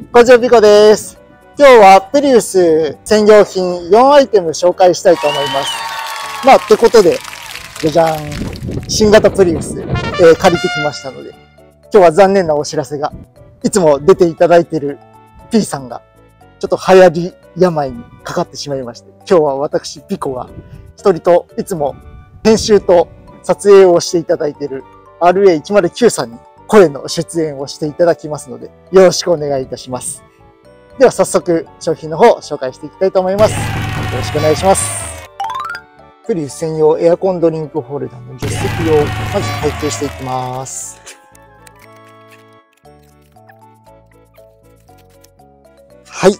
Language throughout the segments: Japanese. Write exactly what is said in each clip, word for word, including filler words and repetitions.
こんにちは、ピコです。今日はプリウス専用品よんアイテム紹介したいと思います。まあ、ってことで、じゃじゃーん。新型プリウス、えー、借りてきましたので、今日は残念なお知らせが、いつも出ていただいている P さんが、ちょっと流行り病にかかってしまいまして、今日は私、ピコが一人といつも編集と撮影をしていただいている アールエーいちまるきゅう さんに声の出演をしていただきますので、よろしくお願いいたします。では早速商品の方を紹介していきたいと思います。よろしくお願いします。プリウス専用エアコンドリンクホルダーの助手席をまず開封していきます。はい。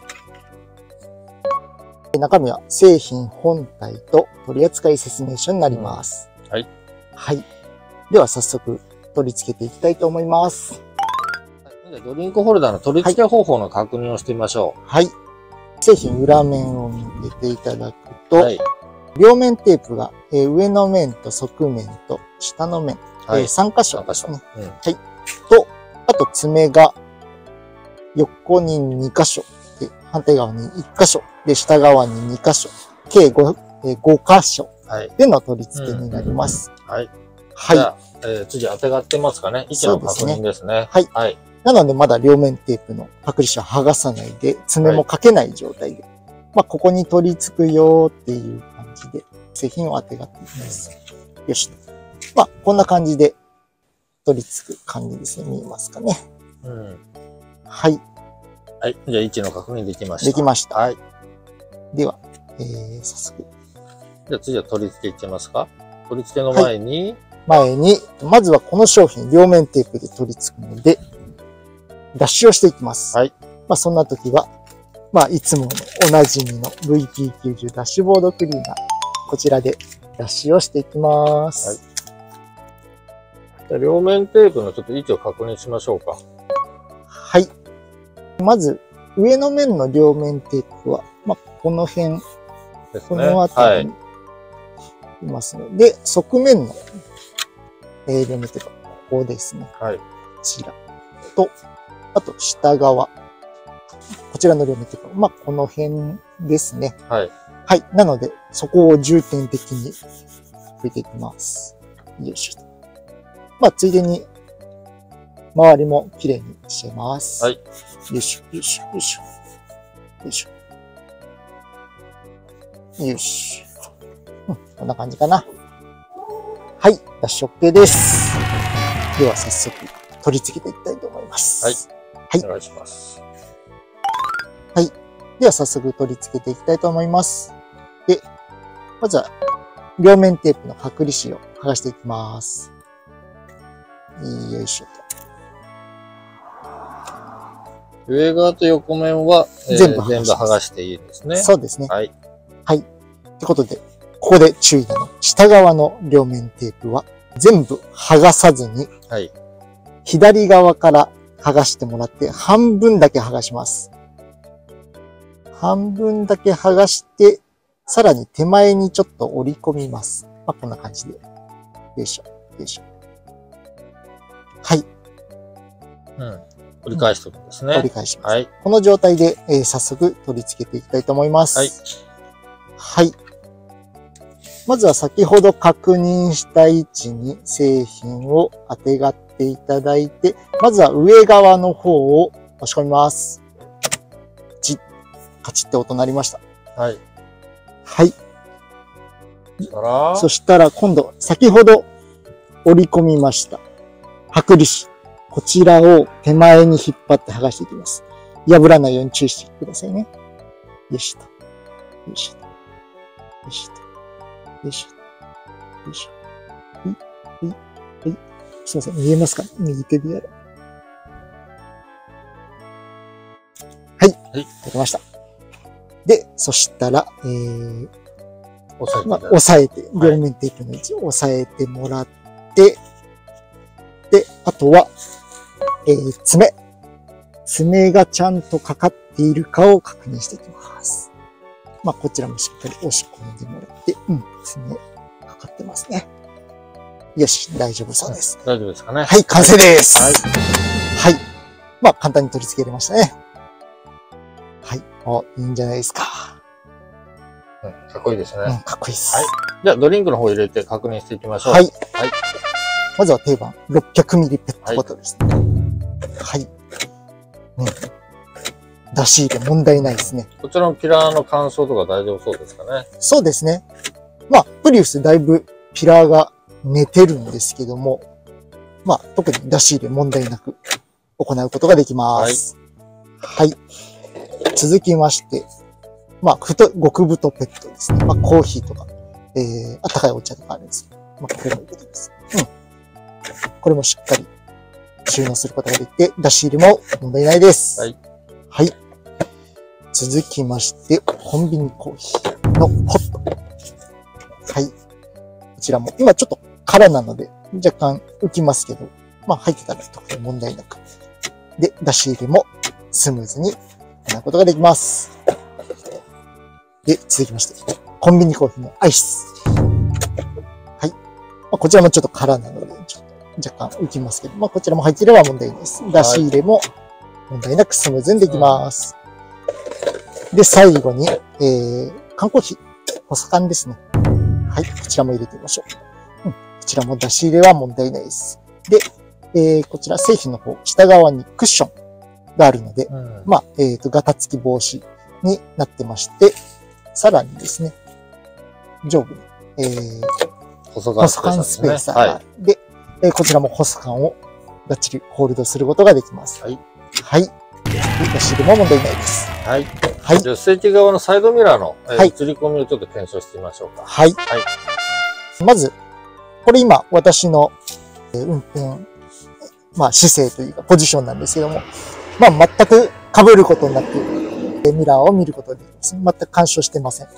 中身は製品本体と取扱説明書になります。 はい。 はい。では早速取り付けていきたいと思います。 ドリンクホルダーの取り付け方法の確認をしてみましょう。 はい。製品裏面を見ていただくと、 はい、 両面テープが、えー、上の面と側面と下の面、はい、えー、さん箇所ですね。うん、はい。と、あと爪が横にに箇所、で反対側にいっ箇所、で下側にに箇所、計 5, えー、ご箇所での取り付けになります。 うんうん、はい。 はい。 じゃあ、えー、次当てがってますかね。位置の確認ですね。 はい。はい。なのでまだ両面テープの剥離紙は剥がさないで、爪もかけない状態で、はい、まあここに取り付くよっていう感じで製品を当てがっていきます。よし。まあこんな感じで取り付く感じですね。見えますかね。うん。はい。 はい。じゃあ位置の確認できました。 できました。 はい。 では、えー、早速。 じゃあ次は取り付けいっちゃいますか。取り付けの前に、 はい、前に、まずはこの商品両面テープで取り付くので、脱脂をしていきます。はい。まあそんな時は、まあいつものおなじみの ブイピーきゅうじゅう ダッシュボードクリーナー、こちらで脱脂をしていきます。はい。 じゃあ両面テープのちょっと位置を確認しましょうか。 はい。まず、上の面の両面テープは、まあこの辺、ですね、この辺りにいますので、はい、側面の、えー、両面テープはここですね。はい。こちらと、あと、下側。こちらの両面テープ。まあ、この辺ですね。はい。はい。なので、そこを重点的に拭いていきます。よいしょ。まあ、ついでに、周りも綺麗にしちゃいます。はい。よいしょ、よいしょ、よいしょ。よいしょ。よし。うん、こんな感じかな。はい。脱脂 OK です。では、早速、取り付けていきたいと思います。はい。はい。 お願いします。 はい。では早速取り付けていきたいと思います。で、まずは両面テープの剥離紙を剥がしていきます。よいしょと。上側と横面は、えー、全部全部剥がしていいですね。 そうですね。 はい。 はい。ってことで、ここで注意なの。下側の両面テープは全部剥がさずに、はい。左側から剥がしてもらって、半分だけ剥がします。半分だけ剥がして、さらに手前にちょっと折り込みます。まあ、こんな感じで。よいしょ、よいしょ。はい。 うん。折り返しておくんですね。 折り返します。はい。この状態で、えー、早速取り付けていきたいと思います。はい。はい。まずは先ほど確認した位置に製品を当てがっていただいて、まずは上側の方を押し込みます。カチッ、カチッって音鳴りました。はい。はい。そしたら、そしたら今度、先ほど折り込みました。剥離紙。こちらを手前に引っ張って剥がしていきます。破らないように注意してくださいね。よいしょと。よいしょと。よいしょと。よいしょ。よいしょ。はい。はい。はい。すいません。見えますか？右手でやる。はい。はい。できました。で、そしたら、えー、 押さえて、 まあ、押さえて、両面テープの位置を押さえてもらって、はい、で、あとは、えー、爪。爪がちゃんとかかっているかを確認していきます。まあ、こちらもしっかり押し込んでもらって、うん、爪かかってますね。よし、大丈夫そうです。 大丈夫ですかね。 はい、完成です。はい。はい。まあ、簡単に取り付けれましたね。 お、いいんじゃないですか。 うん、かっこいいですね。 うん、かっこいいです。 はい。じゃあ、ドリンクの方入れて確認していきましょう。 はい。 はい。 まずは定番、ろっぴゃくミリリットルペットボトルですね。はい。うん。出し入れ問題ないですね。 こちらのピラーの乾燥とか大丈夫そうですかね。 そうですね。まあ、プリウスだいぶピラーが寝てるんですけども、まあ、特に出し入れ問題なく行うことができます。はい。はい、続きまして、まあ、太、極太ペットですね。まあ、コーヒーとか、えー、温かいお茶とかあるんですけど、まあ、これもいいことです。うん。これもしっかり収納することができて、出し入れも問題ないです。はい。はい。続きまして、コンビニコーヒーのホット。はい。こちらも、今ちょっと空なので、若干浮きますけど、まあ入ってたら特に問題なく。で、出し入れもスムーズに行うことができます。で、続きまして、コンビニコーヒーのアイス。はい。まあ、こちらもちょっと空なので、ちょっと若干浮きますけど、まあこちらも入っていれば問題ないです。出し入れも問題なくスムーズにできます。で、最後に、えー、缶コーヒー。細缶ですね。はい。こちらも入れてみましょう。うん。こちらも出し入れは問題ないです。で、えー、こちら製品の方、下側にクッションがあるので、うん、まあ、えっと、ガタつき防止になってまして、さらにですね、上部に、えー、 細缶スペーサーがあるので、はい、えー、こちらも細缶をがっちりホールドすることができます。はい。はい。出し入れも問題ないです。はい。はい。 じゃあ、ステージ側のサイドミラーの、えーはい、映り込みをちょっと検証してみましょうか。 はい。はい。まず、これ今、私の、えー、運転、まあ、姿勢というか、ポジションなんですけども、まあ、全く被ることなく、えー、ミラーを見ることができます。全く干渉してません。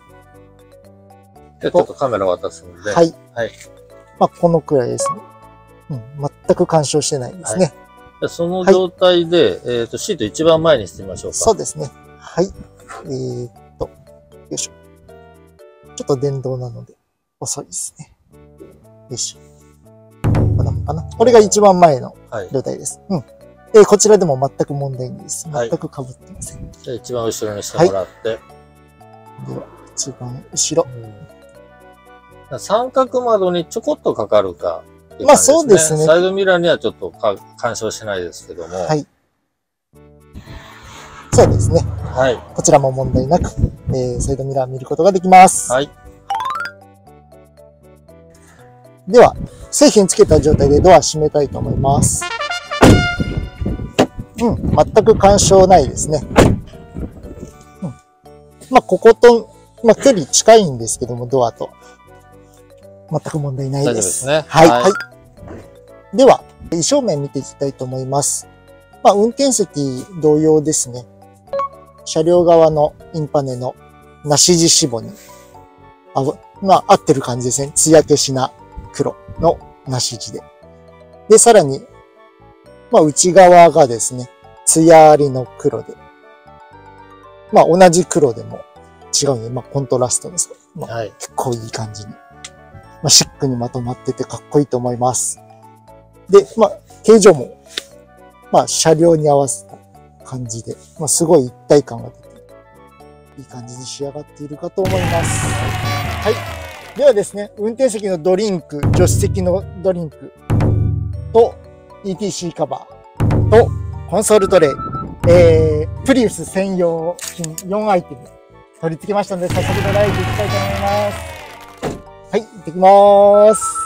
じゃあ、ちょっとカメラ渡すんで。 はい。はい。まあ、このくらいですね。うん、全く干渉してないですね。 はい、その状態で、はい、えっと、シート一番前にしてみましょうか。 そうですね。はい。えー、っと、よいしょ。ちょっと電動なので遅いですね。よいしょ。こんなもんかな。これが一番前の状態です。はい、うん。えー、こちらでも全く問題ないです。全く被ってません。はい、 じゃあ一番後ろにしてもらって。はい、 では、一番後ろ。 うん、三角窓にちょこっとかかるか、 ね。まあそうですね。 サイドミラーにはちょっとか干渉しないですけども。はい。 そうですね。 はい。 こちらも問題なく、えー、サイドミラー見ることができます。はい。では、製品つけた状態でドア閉めたいと思います。うん、全く干渉ないですね。うん。まあ、ここと、まあ、距離近いんですけども、ドアと。全く問題ないです。大丈夫ですね。はい。はい。では、衣装面見ていきたいと思います。まあ、運転席同様ですね。車両側のインパネのなし地しぼに、あ、まあ、合ってる感じですね。艶消しな黒のなし地で。で、さらに、まあ、内側がですね、艶ありの黒で。まあ、同じ黒でも違うね。まあ、コントラストです。まあ、はい、結構いい感じに。まあ、シックにまとまっててかっこいいと思います。で、まあ、形状も、まあ、車両に合わせた感じで、まあ、すごい一体感が出て、いい感じに仕上がっているかと思います。はい。ではですね、運転席のドリンク、助手席のドリンクと イーティーシー カバーとコンソールトレイ、えー、プリウス専用品よんアイテム取り付けましたので、早速ドライブいきたいと思います。はい、行ってきます。